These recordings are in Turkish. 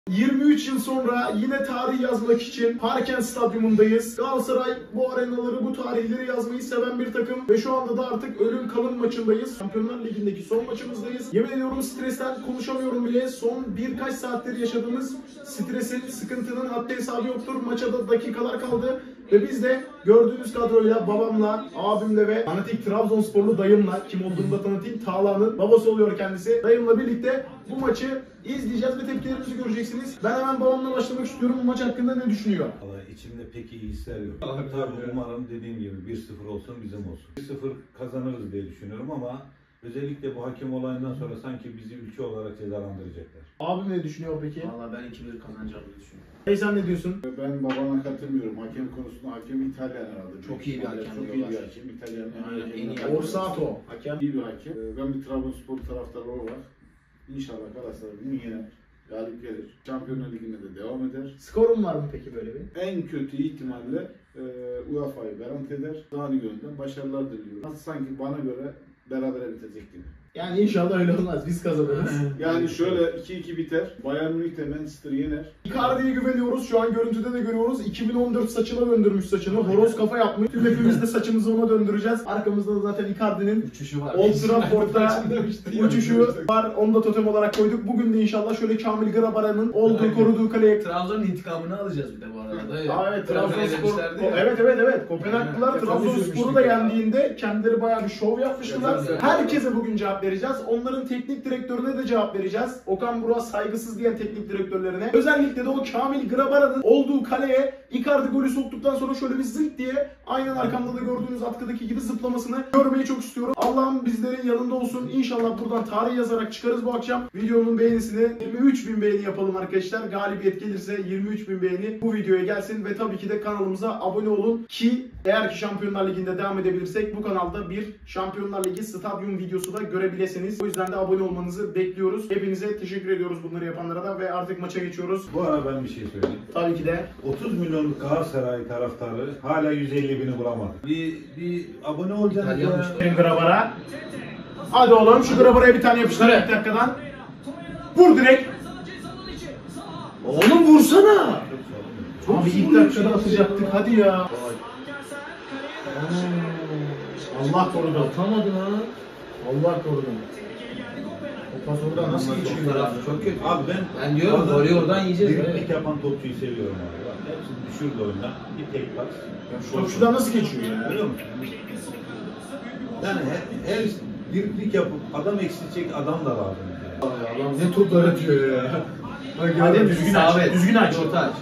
23 yıl sonra yine tarih yazmak için Parken Stadyumundayız. Galatasaray bu arenaları, bu tarihleri yazmayı seven bir takım ve şu anda da artık ölüm kalım maçındayız. Şampiyonlar Ligi'ndeki son maçımızdayız. Yemin ediyorum stresten konuşamıyorum bile. Son birkaç saattir yaşadığımız stresin, sıkıntının haddi hesabı yoktur. Maça da dakikalar kaldı ve biz de gördüğünüz kadroyla babamla, abimle ve fanatik Trabzonsporlu dayımla, kim olduğunu da tanıtayım, Tağla'nın babası oluyor kendisi. Dayımla birlikte bu maçı izleyeceğiz ve tepkilerimizi göreceksiniz. Ben hemen babamla başlamak istiyorum. Bu maç hakkında ne düşünüyor? Vallahi içimde pek iyi hisler yok. Tabii umarım dediğim gibi 1-0 olsun, bizim olsun. 1-0 kazanırız diye düşünüyorum ama özellikle bu hakem olayından sonra sanki bizi ülke olarak cezalandıracaklar. Abim ne düşünüyor peki? Valla ben 2-1 kazanacağımı düşünüyorum. Hey, sen ne diyorsun? Ben babama katılmıyorum. Hakem konusunda hakem İtalyan herhalde. Çok iyi bir hakem Çok iyi diyorlar. bir hakem. İtalyan'ın Aynen, en iyi hakemi. Orsato hakem. İyi bir hakem. Ben bir Trabzonspor taraftarı olarak inşallah Galatasaray bunu yener. Galip gelir. Şampiyonlar Ligi'nde de devam eder. Skorun var mı peki böyle bir? En kötü ihtimalle UEFA'yı garanti eder. Daha iyi yönden başarılar diliyorum. Nasıl sanki bana göre berabere bitecek gibi. Yani inşallah öyle olmaz. Biz kazanırız. Yani şöyle 2-2 biter. Bayern Münih de Manchester'ı yener. Icardi'ye güveniyoruz. Şu an görüntüde de görüyoruz. 2014 saçına döndürmüş saçını. Horoz kafa yapmış. Tüm hepimiz de saçımızı ona döndüreceğiz. Arkamızda da zaten Icardi'nin Uçuşu var. Old Trafford'da uçuşu var. Onu da totem olarak koyduk. Bugün de inşallah şöyle Kamil Grabara'nın olduğu, koruduğu kaleye... Trabzon'un intikamını alacağız bir de bu arada. Aa, evet, Trabzonspor. Evet. Kopenhaglılar Trabzonspor'u da yendiğinde kendileri bayağı bir şov yapmıştılar. Herkese bugün cevap vereceğiz. Onların teknik direktörüne de cevap vereceğiz. Okan Burak'a saygısız diyen teknik direktörlerine. Özellikle de o Kamil Grabara'nın olduğu kaleye Icardi golü soktuktan sonra şöyle bir zırt diye aynen arkamda da gördüğünüz atkıdaki gibi zıplamasını görmeyi çok istiyorum. Allah'ım bizlerin yanında olsun. İnşallah buradan tarih yazarak çıkarız bu akşam. Videonun beğenisini 23.000 beğeni yapalım arkadaşlar. Galibiyet gelirse 23.000 beğeni bu videoya gelsin ve tabii ki de kanalımıza abone olun ki eğer ki Şampiyonlar Ligi'nde devam edebilirsek bu kanalda bir Şampiyonlar Ligi stadyum videosu da görebilirsiniz. O yüzden de abone olmanızı bekliyoruz. Hepinize teşekkür ediyoruz bunları yapanlara da ve artık maça geçiyoruz. Bu ara ben bir şey söyleyeyim. Tabii ki de 30 milyonluk Galatasaray taraftarı hala 150 bini bulamadı. Bir abone olacaksınız ya. Grabar'a. Hadi oğlum şu Grabar'a bir tane yapıştır ilk dakikadan. Vur direkt. Oğlum vursana. Abi ilk dakikada atacaktık hadi ya. Allah korudu. Atamadı lan. Allah korudu. O pas oradan nasıl geçiyor ya? Çok kötü. Abi Ben diyorum golü oradan yiyeceğiz. Dribling yapan topçuyu seviyorum abi. Bak, hepsini düşürdü oyundan. Bir tek pas. Topçudan nasıl geçiyor ya? Biliyor musun? Yani her dribling yapıp adam eksilecek adam da lazım. Yani. Adam ne toplar atıyor ya. Hadi düzgün aç. Düzgün aç. Orta aç.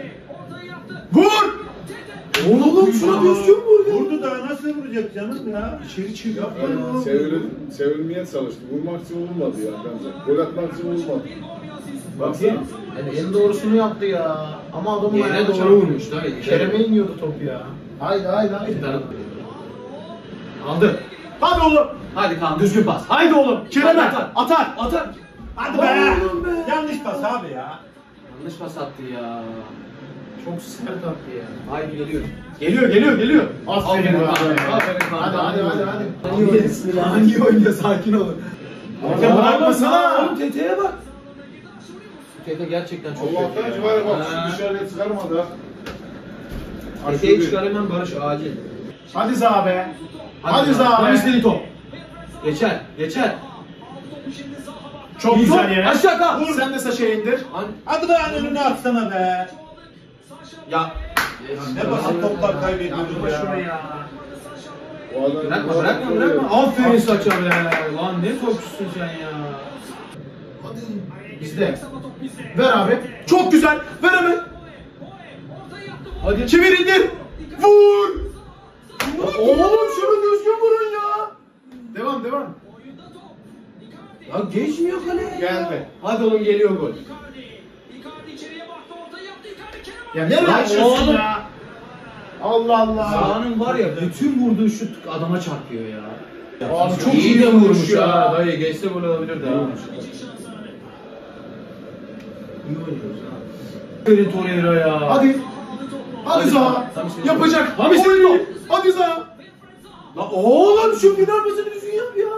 Vur! Oğlum şuna düzgün vur. Vurdu da nasıl vuracak canım ya? İçeri çık. Sevilmeye çalıştı. Vurmak için vurmadı ya bence. Gol atmak için vurmadı. Baksana. Yani en doğrusunu yaptı ya. Ama adamın Yerine ayağına doğru çarptı. vurmuş da. Kerem'e iniyordu top ya. Haydi. Aldı. Hadi oğlum. Hadi Kaan düzgün pas. Haydi oğlum. Kerem'e. Atar. Atar. Hadi be! Oğlum be! Yanlış pas abi ya. Yanlış pas attı ya. Çok sert attı ya. Haydi geliyor. Geliyor. Aferin be. Aferin Kaan. Hadi. İyi oynuyor, sakin olun. Hakem bırakmasana. Oğlum Tete'ye bak. Tete gerçekten çok Allah'tan kötü civarı bak Ha. şu dışarıya çıkarmadı. Tete'yi çıkar hemen Barış acil. Hadi Zaha be. Hadi Zaha be. Hadi top. Geçer. Çok güzel ya. Aşağı kal. Sen de Saşa'ya indir. Hadi be önüne atsana be. Ya. Ne basit toplar kaybediyoruz Şunu ya. ya. O adam Bırakma. Aferin Saça be. Lan ne topçusun sen ya. Bizde. Ver abi. Çok güzel. Ver hemen. Hadi. Çevir indir. Vur. Oğlum şunu düzgün vurun ya. Devam. Ya geçmiyor kaleye. geldi. Hadi oğlum geliyor gol. Ya ne Lan açıyorsun oğlum. ya? Allah. Sağının var ya bütün vurduğu şut adama çarpıyor ya. Abi çok iyi de vurmuş ya. Dayı geçse gol olabilirdi ha. İyi oynuyoruz ha. Aferin Torreira ya. Hadi Zaha. Yapacak. Hadi sen. Hadi Zaha. La oğlum şu final pasını düzgün yap ya.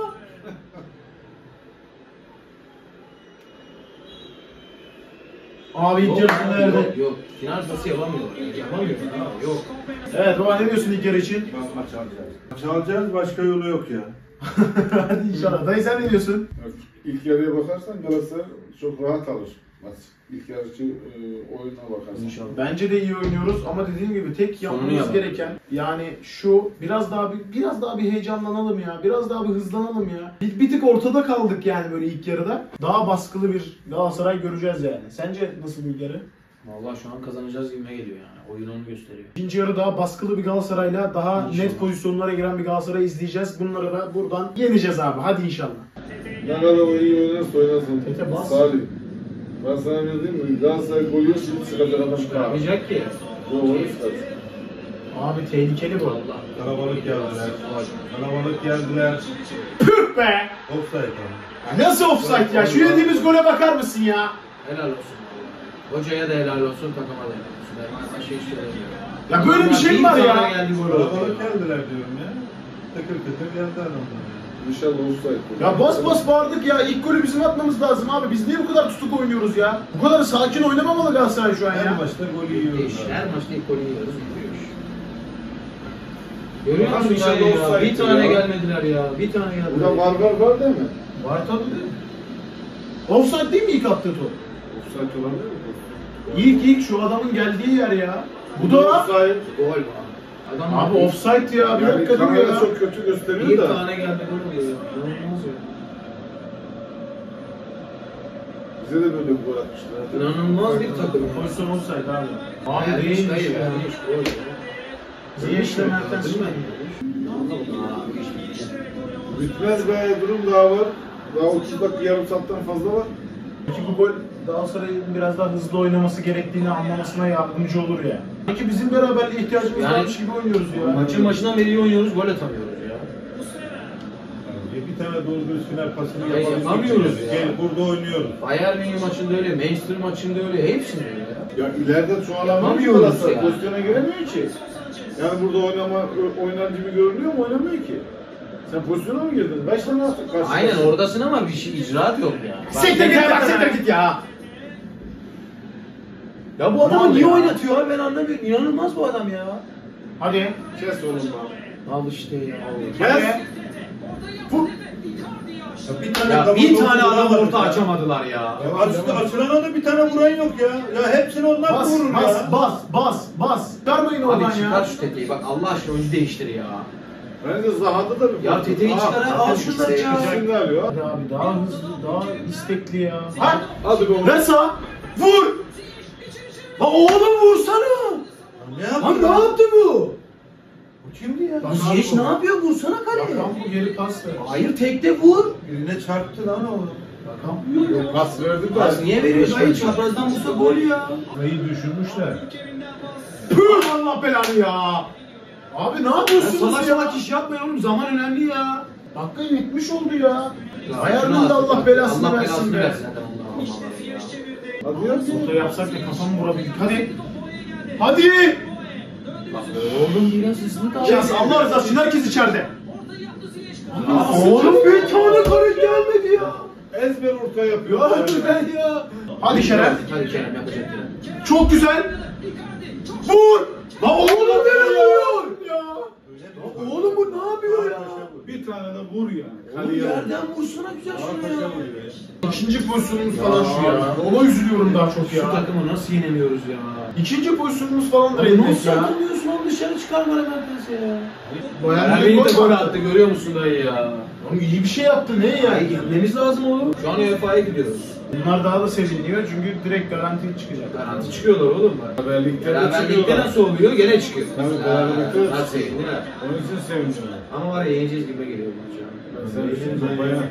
Abi ilk yarısında verdi. Yok. Final pası yapamıyor. Yapamıyor. Yok. Evet baba ne diyorsun ilk yarı için? Maç alacağız. Maç alacağız, başka yolu yok ya. Hadi inşallah. Dayı sen ne diyorsun? İlk yarıya bakarsan Galatasaray çok rahat alır maç. İlk yarıcı oyununa bakarsan. İnşallah. Bence de iyi oynuyoruz ama dediğim gibi tek Sonunu yapmamız yapalım. gereken yani şu biraz daha bir heyecanlanalım ya. Biraz daha bir hızlanalım ya. Bir tık ortada kaldık yani böyle ilk yarıda. Daha baskılı bir Galatasaray göreceğiz yani. Sence nasıl ilk yarı? Vallahi şu an kazanacağız gibime geliyor yani. Oyun onu gösteriyor. İkinci yarı daha baskılı bir Galatasaray'la daha İnşallah. net pozisyonlara giren bir Galatasaray izleyeceğiz. Bunları da buradan yeneceğiz abi. Hadi inşallah. Ne kadar iyi oynarsa oynasın. Tete bas. Salih. Ben sana ne diyeyim mi? Galatasaray gol yiyor, şimdi çıkacak adam çıkar. Çıkaramayacak ki. Doğru çıkar. Abi tehlikeli bu. Allah. Kalabalık geldiler. Kalabalık geldiler. Püh be! Offside ama. Ya nasıl offside ya? Şu yediğimiz gole bakar mısın ya? Helal olsun. Hocaya da helal olsun, takıma da helal olsun. Ben başka hiç söylemiyorum. Ya böyle bir şey mi var ya? Geldi gol oldu. Kalabalık geldiler diyorum ya. Tıkır tıkır geldiler onlar. İnşallah offside. Ya bas bas bağırdık ya. İlk golü bizim atmamız lazım abi. Biz niye bu kadar tutuk oynuyoruz ya? Bu kadar sakin oynamamalı Galatasaray şu an Her ya. maçta gol yiyoruz. Her maçta ilk golü yiyoruz. Görüyor Bakalım musun inşallah dayı ya? offside Bir tane ya. gelmediler ya. Bir tane geldiler. Burada var değil mi? Var tabii. Offside değil mi ilk attığı top? Offside olabilir mi? İlk şu adamın geldiği yer ya. Bu da offside. Gol. Adam abi offside ya. Bir Yani dakika dur kamera ya. çok kötü gösteriyor bir da. tane geldi gol oluyor. İnanılmaz ya. Bize de böyle bir gol atmışlar. İnanılmaz bir takım. Pozisyon offside abi. Abi Abi değilmiş dayı ya. vermiş gol. Ziyech de Mertens Değil mi? Bitmez be, durum daha var. Daha 30 dakika, yarım saatten fazla var. Peki bu gol Galatasaray'ın biraz daha hızlı oynaması gerektiğini anlamasına yardımcı olur ya. Peki bizim beraberliğe ihtiyacımız Yani- varmış gibi oynuyoruz ya. Maçın başından beri iyi oynuyoruz, gol atamıyoruz ya. Yani bir tane doğru düz final pasını Ya yapabilmek yapamıyoruz için ya. Gel burada oynuyoruz. Bayern Münih maçında öyle, Manchester maçında öyle, hepsinde öyle ya. Ya ileride çoğalamıyor Yapamıyoruz Galatasaray. ya. Pozisyona giremiyor ki. Yani burada oynar gibi görünüyor mu? Oynamıyor ki. Sen pozisyona mı girdin? 5 tane attık karşı. Aynen oradasın ama bir şey icraat yok ya. Siktir git ya, siktir git ya. Ya bu Ne adamı niye oluyor? oynatıyor abi ben anlamıyorum. İnanılmaz bu adam ya. Hadi. Kes oğlum bana. Al işte ya. Hadi. Vur. Bir tane Ya double bir top tane adam vuramadık orta ya. açamadılar ya. Ya açılana da bir tane vuran yok ya. Ya hepsini onlar Bas, vurur bas, ya. bas. Çıkarmayın oradan Abi çıkar ya. şu teteyi bak Allah aşkına oyuncu değiştir ya. Bence Zaha'da da bir Ya teteyi çıkar ha, al şunları ya. Şimdi alıyor. Hadi abi daha hızlı, daha istekli ya. Ha? Hadi be oğlum. Ver sağa. Vur. La oğlum vursana. Ne Lan yaptı ne ya? yaptı bu? Bu kimdi ya? Bak, Ziyech ne yapıyor? Vursana kaleye. Bakan bu geri pas ver. Hayır tekte vur. Birine çarptı lan o. Bakan bu yok. Pas verdi de. Pas niye veriyorsun? Hayır çaprazdan vursa gol ya. Sayıyı düşürmüşler. Püh Allah belanı ya. Abi ne Ya yapıyorsunuz salak ya? salak iş yapmayın oğlum zaman önemli ya. Dakika 70 oldu ya. Ya Ayarının şuna da at. Allah belasını Allah versin be. versin. Hadi Allah'ım ya. Hadi ya. Orta yapsak da kafamı vurabildik. Hadi. Hadi. Bak oğlum biraz hızlı davran. Ya Allah rızası için herkes içeride. Ya Oğlum bir tane kare gelmedi ya. Ezber orta yapıyor. Hadi ben ya. Hadi Kerem. Hadi Kerem yapacak Kerem. Çok güzel. Vur. La oğlum ne oluyor? Ya. Oğlum bu ne yapıyor ya? Bir tane de vur yani. Oğlum Kaleye vur. yerden vursana güzel şunu ya. İkinci pozisyonumuz falan şu ya. Ona üzülüyorum daha çok Şu ya. takımı nasıl yenemiyoruz ya? İkinci pozisyonumuz falandır Abi Enes nasıl ya. atamıyorsun onu dışarı çıkarma Mertens'e ya. Bayern Ermeni de Münih gol attı görüyor musun dayı ya? Oğlum iyi bir şey yaptı ne Ya yani? gitmemiz lazım oğlum. Şu an UEFA'ya gidiyoruz. Bunlar daha da seviniyor çünkü direkt garanti çıkacak. Garanti çıkıyorlar oğlum bak. Beraberlikte de Beraberlikte çıkıyorlar. nasıl oluyor? Gene çıkıyor. Tabii, beraberlikte de Bak çıkıyor. sevindiler. Onun için sevindim. Ama var ya yeneceğiz gibi geliyor bu maç ya. Sen şimdi bayağı.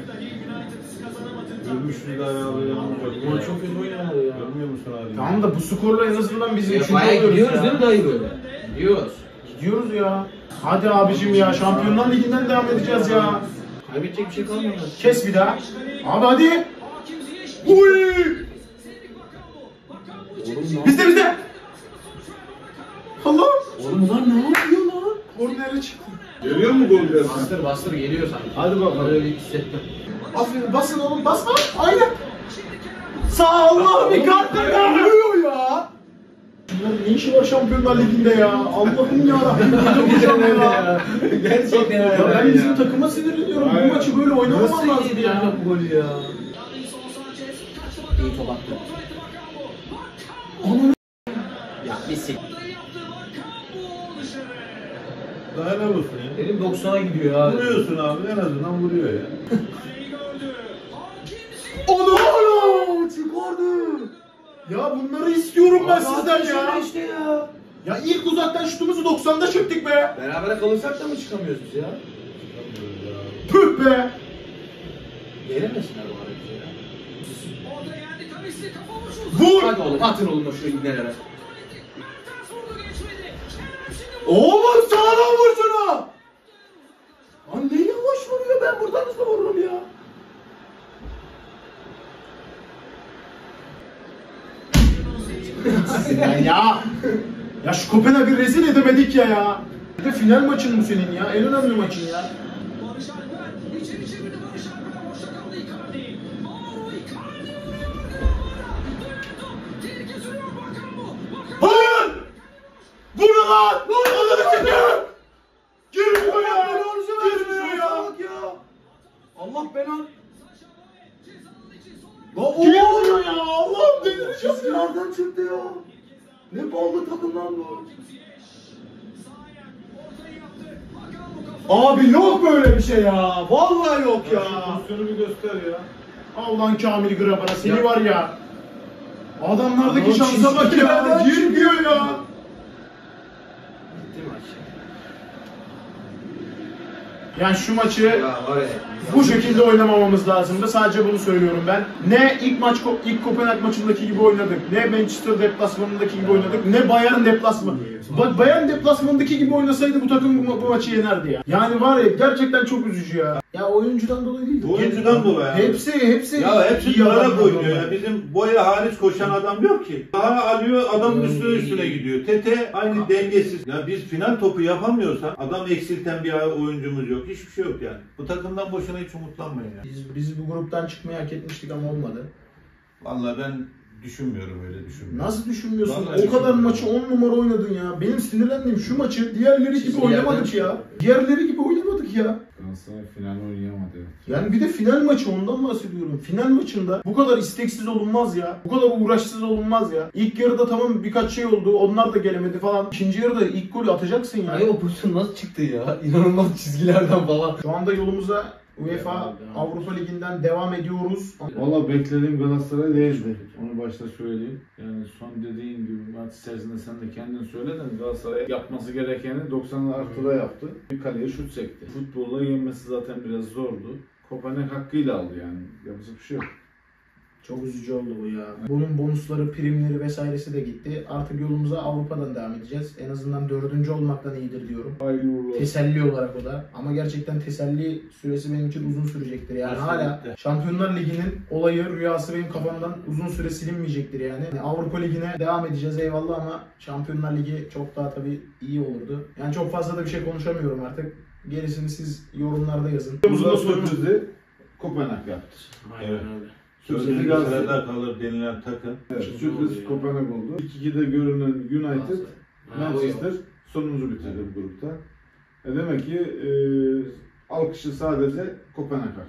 Ölmüşüz de ayağı Ulan çok kötü oynamadı ya. Görmüyor musun abi? Tamam da bu skorla en azından biz üçüncü UEFA'ya oluyoruz gidiyoruz ya. değil mi dayı böyle? Gidiyoruz. Gidiyoruz ya. Hadi abicim ya Şampiyonlar Ligi'nden devam edeceğiz ya. Kaybedecek bir şey kalmadı. Kes bir daha. Abi hadi. Uy! Oğlum ne Bizde. Allah. Oğlum bunlar ne yapıyor lan? Kornere çıktı. Görüyor musun gol gelsin? Bastır bastır geliyor sanki. Hadi bakalım. Öyle hissettim. Aferin basın oğlum basma. Aynen. Sağ Allah bir kart ya. Ölüyor ya. Bunların ne işi var Şampiyonlar Ligi'nde ya? Allah'ım yarabbim. Hocam ya. Gerçekten Ya ben bizim takıma sinirleniyorum. Bu maçı böyle oynamamam lazım ya. Bu golü ya. İyi top attı. Onun Ya bir sik. Daha ne olsun ya? Elim 90'a gidiyor ya. Vuruyorsun abi, en azından vuruyor ya. Onu çıkardı. Ya bunları istiyorum ben sizden ya. İşte ya. Ya ilk uzaktan şutumuzu 90'da çektik be. Berabere kalırsak da mı çıkamıyoruz ya? Tüh be. Gelemesinler bu hareketi ya. Vur. Hadi oğlum atın oğlum o şu ibnelere. Oğlum sağdan vur şunu. Lan ne yavaş vuruyor, ben buradan hızlı vururum ya. Sinan ya. Ya şu Kopenhag'ı rezil edemedik ya. Bir de final maçın bu senin ya. En önemli maçın ya. Hayır! Vur lan! Ananı sikeyim! Girmiyor ya! Girmiyor ya! Allah belanı. Girmiyor ya! Allah'ım delireceğim ya! Nereden çıktı ya? Ne ballı takım lan bu? Abi yok böyle bir şey ya! Vallahi yok ya! Pozisyonu bir göster ya. Al lan Kamil Grabara, seni Ya. var ya! Adamlardaki Adam şansa bak ya! çizgilerden Girmiyor ya! Bitti maç. Yani şu maçı Ya var ya. bu şekilde oynamamamız lazımdı. Sadece bunu söylüyorum ben. Ne ilk Kopenhag maçındaki gibi oynadık, ne Manchester deplasmanındaki gibi oynadık, ne Bayern deplasmanı. Bak Bayern deplasmanındaki gibi oynasaydı bu takım bu maçı yenerdi ya. Yani var ya gerçekten çok üzücü ya. Ya oyuncudan dolayı değil. Oyuncudan dolayı abi. Hepsi Ya hepsi iyi duvara adamlar koyuyor bunlar. ya. Bizim boya hariç koşan adam yok ki. Daha alıyor, adamın üstüne gidiyor. Tete aynı dengesiz. Ya biz final topu yapamıyorsak adam eksilten bir oyuncumuz yok. Hiçbir şey yok yani. Bu takımdan boşuna hiç umutlanmayın ya. Biz bu gruptan çıkmayı hak etmiştik ama olmadı. Vallahi ben düşünmüyorum, öyle düşünmüyorum. Nasıl düşünmüyorsun? Vallahi O kadar düşünmüyorum. maçı 10 numara oynadın ya. Benim sinirlendiğim şu maçı diğerleri gibi Çizgilerden oynamadık ya. Diğerleri gibi oynamadık ya. Galatasaray final oynayamadı. Yani bir de final maçı, ondan bahsediyorum. Final maçında bu kadar isteksiz olunmaz ya. Bu kadar uğraşsız olunmaz ya. İlk yarıda tamam birkaç şey oldu. Onlar da gelemedi falan. İkinci yarıda ilk golü atacaksın ya. Ay o pozisyon nasıl çıktı ya? İnanılmaz çizgilerden falan. Şu anda yolumuza UEFA Avrupa Ligi'nden devam ediyoruz. Valla beklediğim Galatasaray değildi. Onu başta söyleyeyim. Yani son dediğin gibi maç içerisinde sen de kendin söyledin. Galatasaray yapması gerekeni 90 artıda yaptı. Bir kaleye şut sekti. Futbolla yenmesi zaten biraz zordu. Kopenhag hakkıyla aldı yani. Yapacak bir şey yok. Çok üzücü oldu bu ya. Bunun bonusları, primleri vesairesi de gitti. Artık yolumuza Avrupa'dan devam edeceğiz. En azından 4. olmaktan iyidir diyorum. Hayırlı uğurlu olsun. Teselli olarak o da. Ama gerçekten teselli süresi benim için uzun sürecektir. Yani hala Kesinlikle. Şampiyonlar Ligi'nin olayı, rüyası benim kafamdan uzun süre silinmeyecektir yani. Avrupa Ligi'ne devam edeceğiz eyvallah ama Şampiyonlar Ligi çok daha tabii iyi olurdu. Yani çok fazla da bir şey konuşamıyorum artık. Gerisini siz yorumlarda yazın. Burada sürprizi Kopenhag yaptı. Evet. öyle. Sözleri Galatasaray- sırada kalır denilen takım. Evet, İkinci sürpriz oldu ya. Kopenhag oldu. 2-2'de görünen United, Ha, Manchester sonuncu bitirdi bu grupta. Demek ki alkışı sadece Kopenhag hak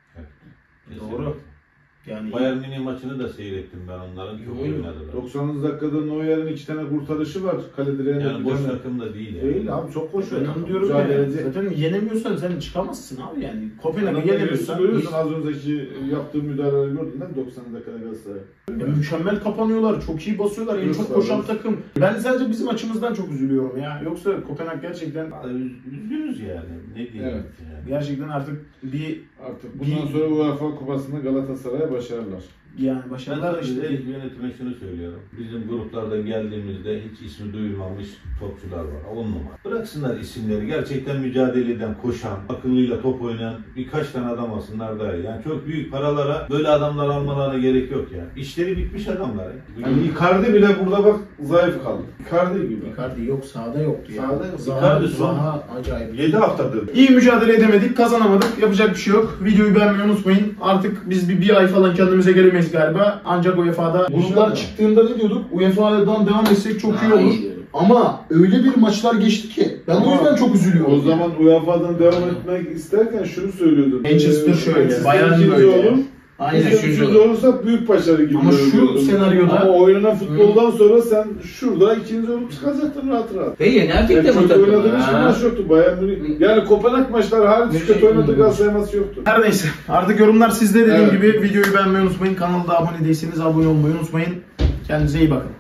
etti. Doğru. Yani Bayern Münih maçını da seyrettim ben, onların çok iyi oynadılar. 90. dakikada Neuer'in 2 tane kurtarışı var. Kale direğine Yani boş bir tane- takım da değil yani. değil abi, çok koşuyor. Evet, Ben diyorum mücadele ya. edecek. Zaten yenemiyorsan sen çıkamazsın abi yani. Kopenhag'ı Adamlar yenemiyorsan. görüyorsun az önceki yaptığı müdahaleleri gördün değil mi? 90 dakikada Galatasaray. Ya mükemmel kapanıyorlar, çok iyi basıyorlar, en Evet, çok evet. koşan takım. Ben sadece bizim açımızdan çok üzülüyorum ya. Yoksa Kopenhag gerçekten Üzgünüz yani. Ne diyeyim Evet. yani. gerçekten artık bir Artık bundan sonra UEFA Kupası'nda Galatasaray'a başarılar. yani Ben başarılar da sadece işte. yönetime şunu söylüyorum. Bizim gruplarda geldiğimizde hiç ismi duyulmamış topçular var. 10 numara. Bıraksınlar isimleri. Gerçekten mücadele eden, koşan, akıllıyla top oynayan birkaç tane adam alsınlar daha iyi. Yani çok büyük paralara böyle adamlar almalarına gerek yok yani. İşleri bitmiş adamlar ya. Yani Icardi bile burada bak zayıf kaldı. Icardi gibi. Icardi yok, sahada yoktu ya. Sahada yok. Icardi son- Zaha acayip. 7 haftadır. İyi mücadele edemedik, kazanamadık. Yapacak bir şey yok. Videoyu beğenmeyi unutmayın. Artık biz bir ay falan kendimize gelemeyiz yapamayız galiba. Ancak UEFA'da gruplar İnşallah. çıktığında ne diyorduk? UEFA'dan devam etsek çok iyi olur. Ama öyle bir maçlar geçti ki ben o yüzden çok üzülüyorum. O zaman UEFA'dan devam etmek isterken şunu söylüyordun. Manchester şöyle, Manchester Bayern ikinci böyle. olur. Aynen. Biz de üçüncü olursak büyük başarı gibi Ama şu görüyordun. senaryoda- Ama oynanan futboldan sonra sen şurada ikinci olup çıkacaktın rahat rahat. Ve yenerdik de bu Kötü takımı. oynadığın hiçbir maç yoktu. Bayern Münih. Yani Kopenhag maçları hariç kötü oynadığı Galatasaray maçı yoktu. Her neyse. Artık yorumlar sizde dediğim Evet. gibi. Videoyu beğenmeyi unutmayın. Kanala da abone değilseniz abone olmayı unutmayın. Kendinize iyi bakın.